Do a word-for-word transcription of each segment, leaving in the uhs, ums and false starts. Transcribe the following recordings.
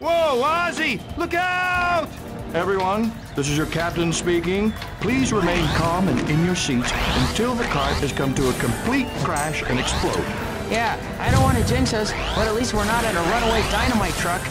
Whoa, Ozzy! Look out! Everyone, this is your captain speaking. Please remain calm and in your seats until the cart has come to a complete crash and explode. Yeah, I don't want to jinx us, but at least we're not in a runaway dynamite truck.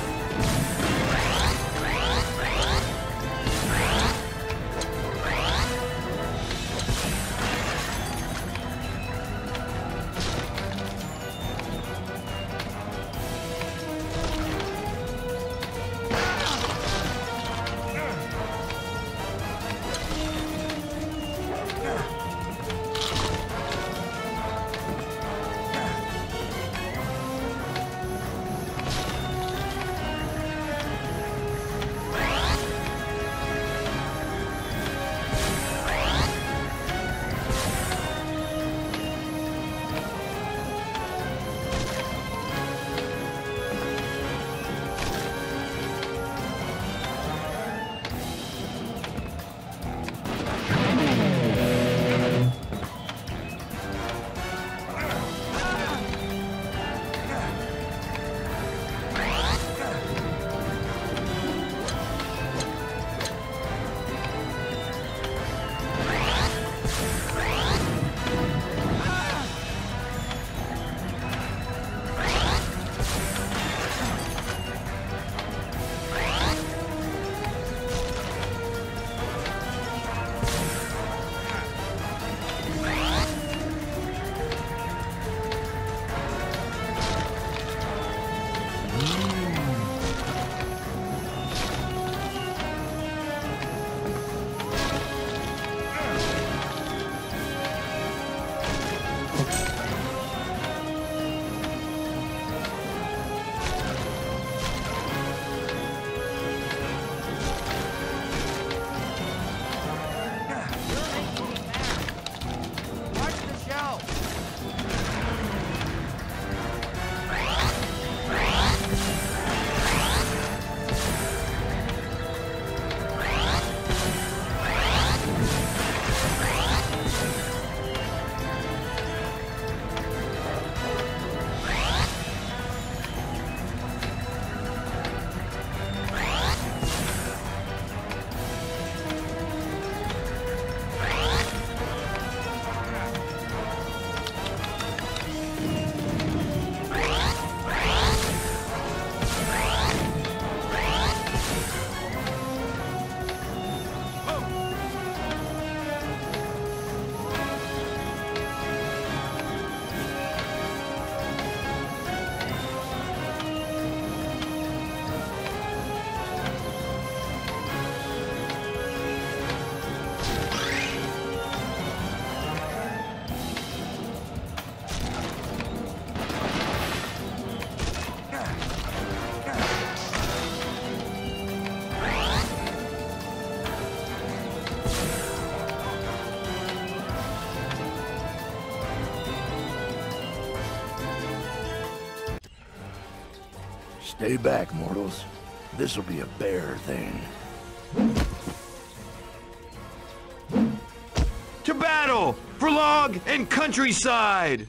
Stay back, mortals. This'll be a bear thing. To battle! For log and countryside!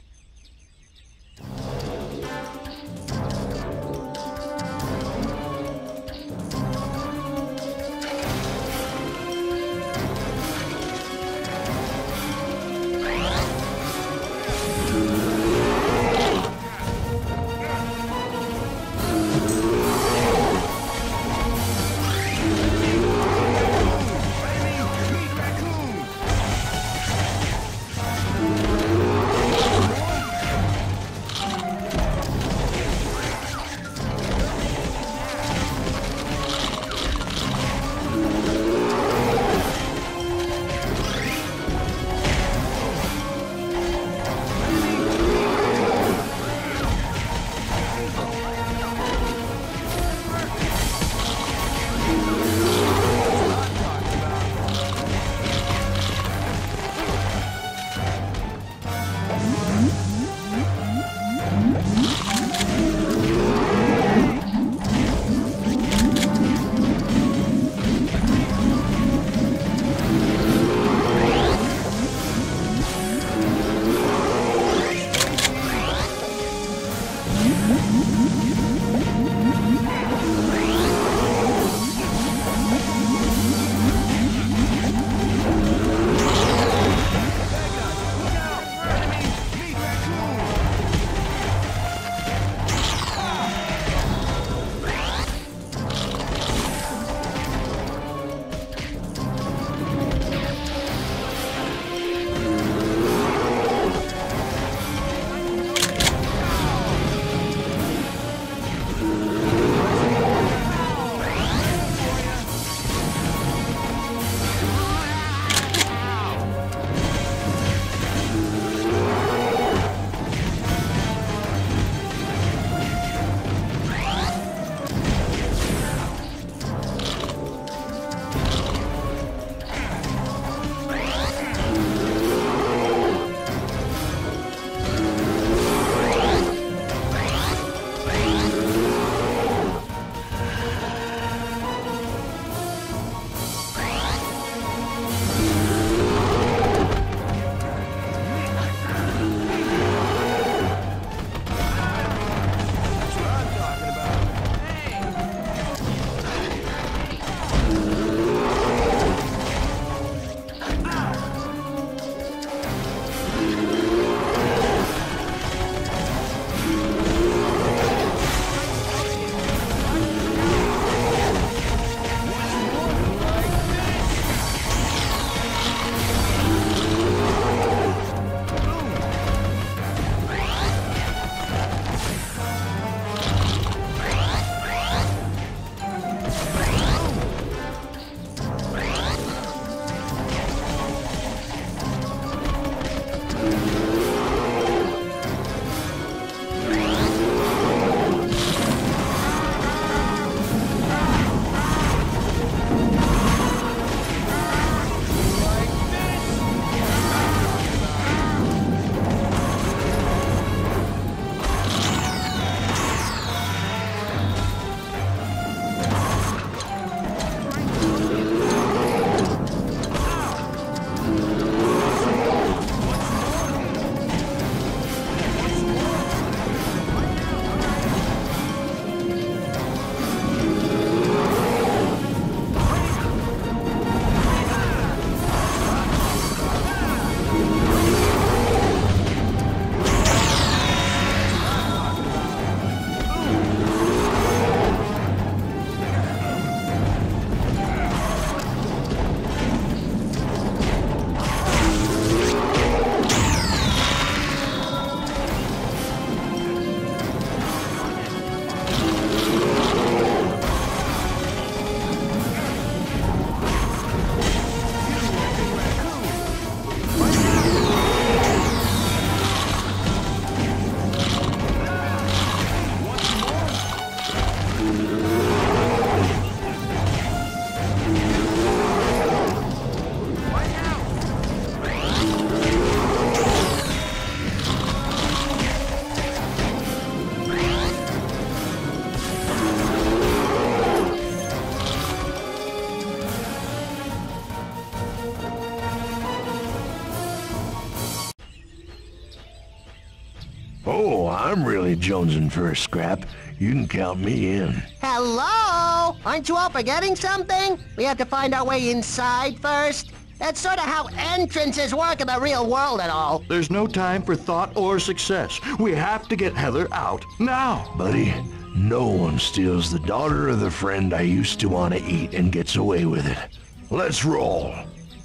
I'm really jonesing for a scrap. You can count me in. Hello? Aren't you all forgetting something? We have to find our way inside first. That's sort of how entrances work in the real world and all. There's no time for thought or success. We have to get Heather out, now. Buddy, no one steals the daughter of the friend I used to want to eat and gets away with it. Let's roll.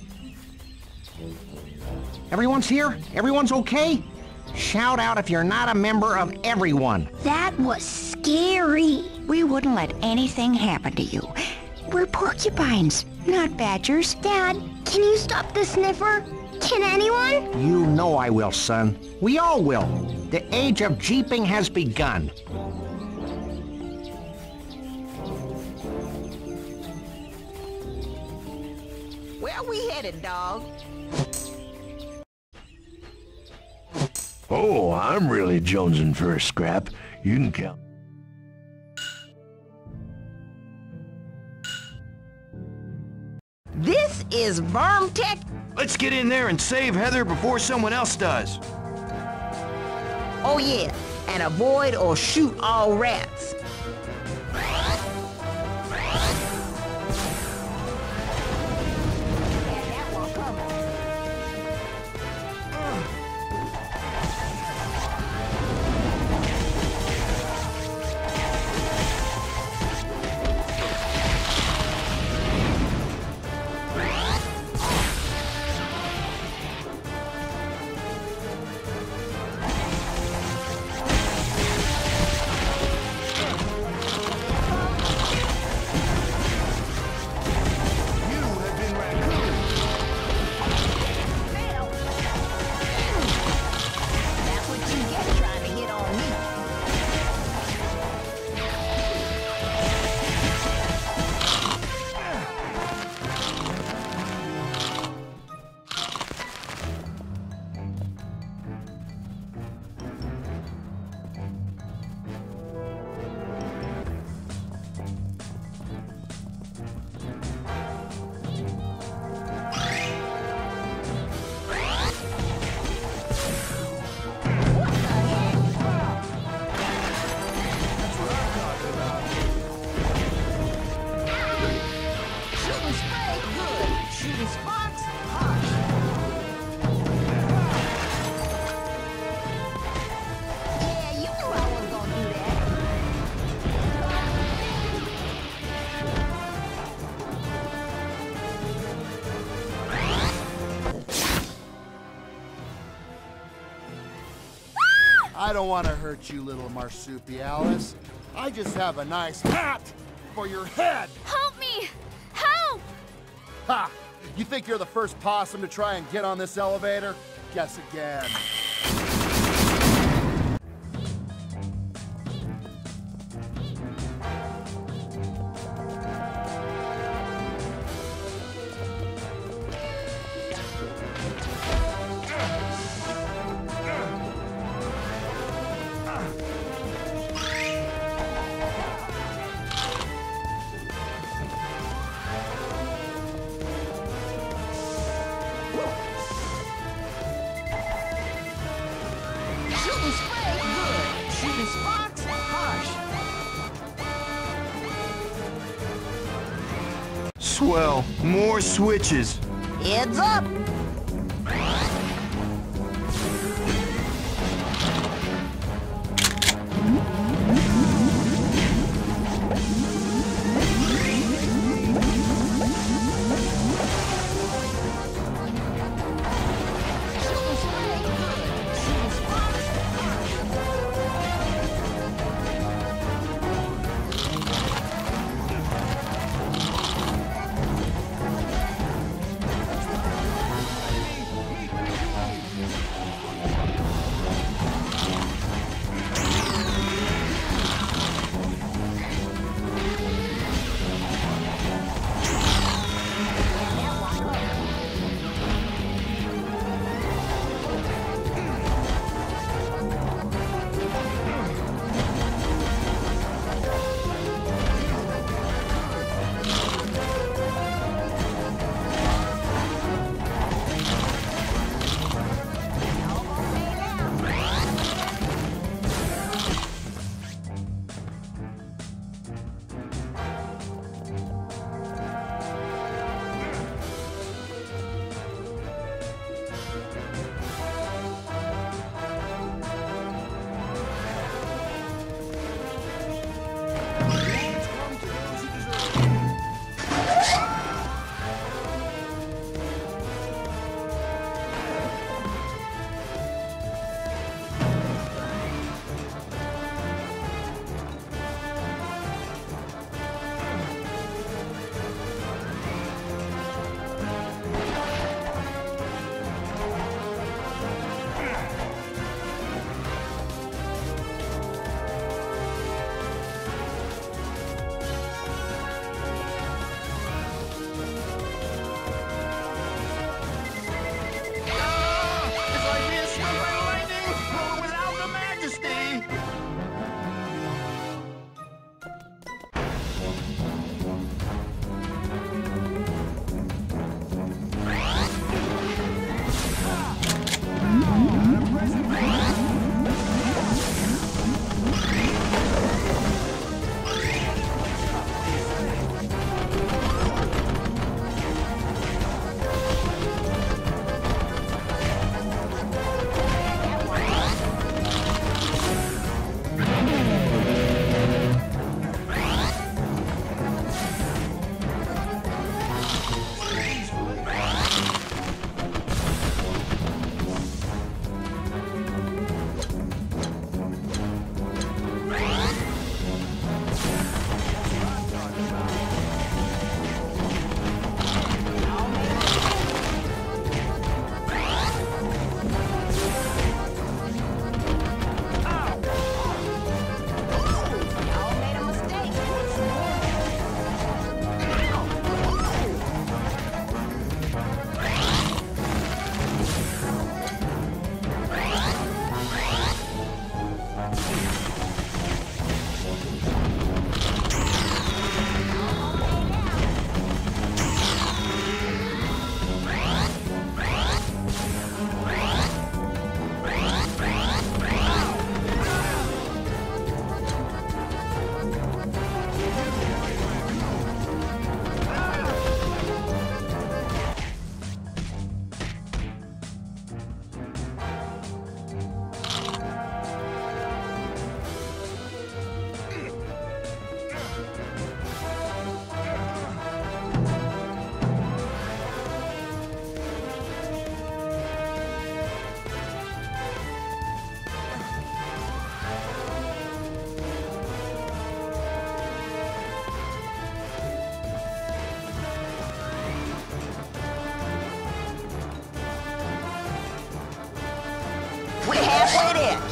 Everyone's here? Everyone's okay? Shout out if you're not a member of everyone. That was scary. We wouldn't let anything happen to you. We're porcupines, not badgers. Dad, can you stop the sniffer? Can anyone? You know I will, son. We all will. The age of jeeping has begun. Where are we headed, dog? Oh, I'm really jonesing for a scrap. You can count. This is Vermtech. Let's get in there and save Heather before someone else does. Oh yeah, and avoid or shoot all rats. I don't want to hurt you, little marsupialis. I just have a nice hat for your head. Help me! Help! Ha! You think you're the first possum to try and get on this elevator? Guess again. Swell. More switches. Heads up!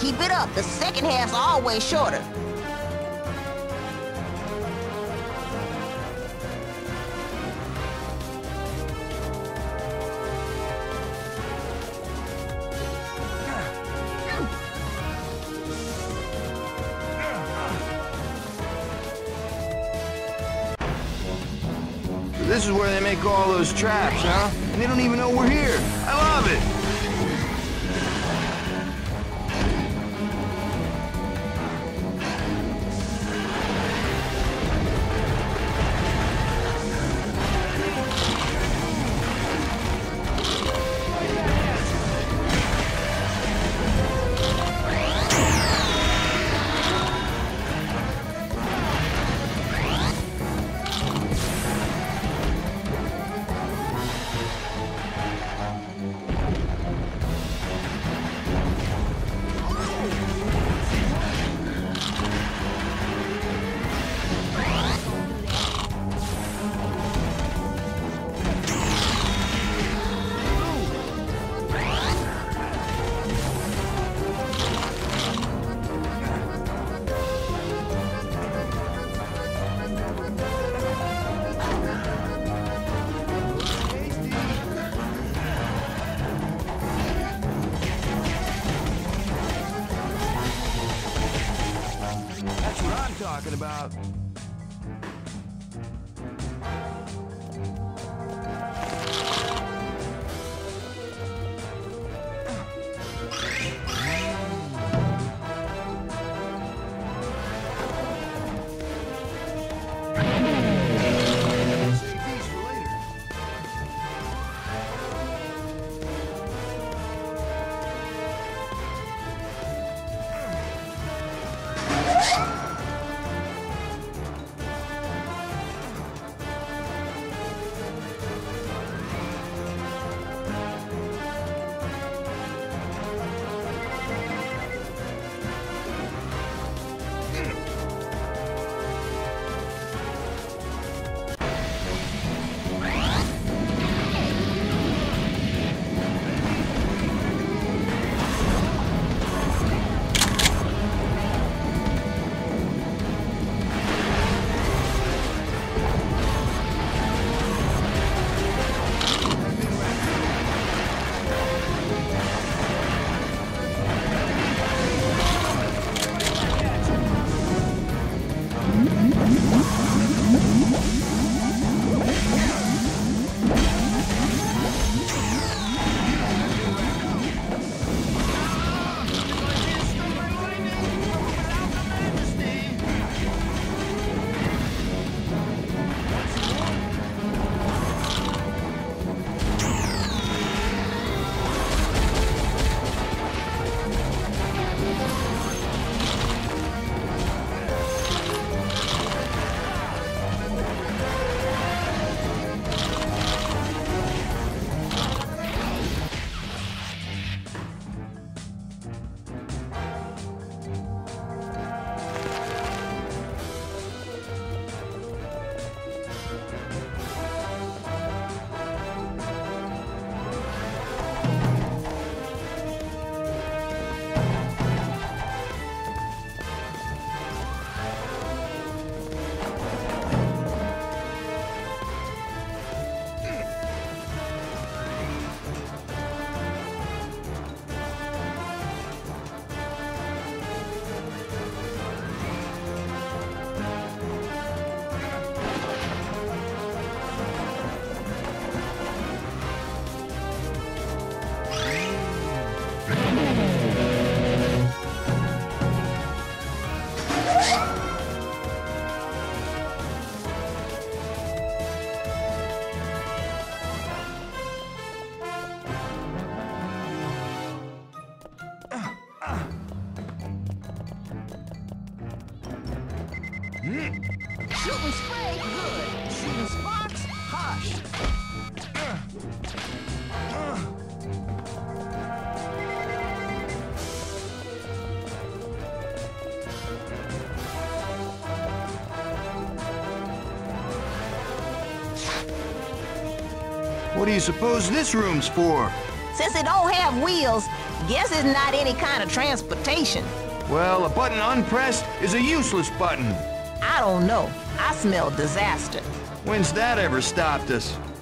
Keep it up. The second half's always shorter. This is where they make all those traps, huh? And they don't even know we're here. I love it! That's what I'm talking about. Shooting spray, good. Shooting sparks, hush. What do you suppose this room's for? Since it don't have wheels, Guess it's not any kind of transportation. Well, a button unpressed is a useless button. I don't know. I smell disaster. When's that ever stopped us?